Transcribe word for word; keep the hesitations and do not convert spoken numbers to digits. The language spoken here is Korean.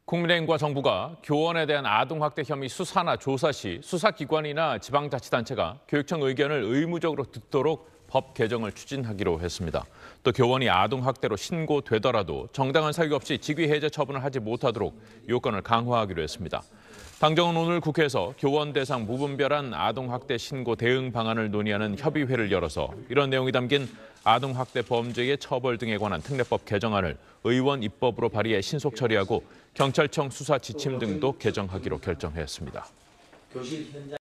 국민의힘과 정부가 교원에 대한 아동학대 혐의 수사나 조사 시 수사기관이나 지방자치단체가 교육청 의견을 의무적으로 듣도록 법 개정을 추진하기로 했습니다. 또 교원이 아동학대로 신고되더라도 정당한 사유 없이 직위해제 처분을 하지 못하도록 요건을 강화하기로 했습니다. 당정은 오늘 국회에서 교원 대상 무분별한 아동학대 신고 대응 방안을 논의하는 협의회를 열어서 이런 내용이 담긴 아동학대 범죄의 처벌 등에 관한 특례법 개정안을 의원 입법으로 발의해 신속 처리하고 경찰청 수사 지침 등도 개정하기로 결정했습니다.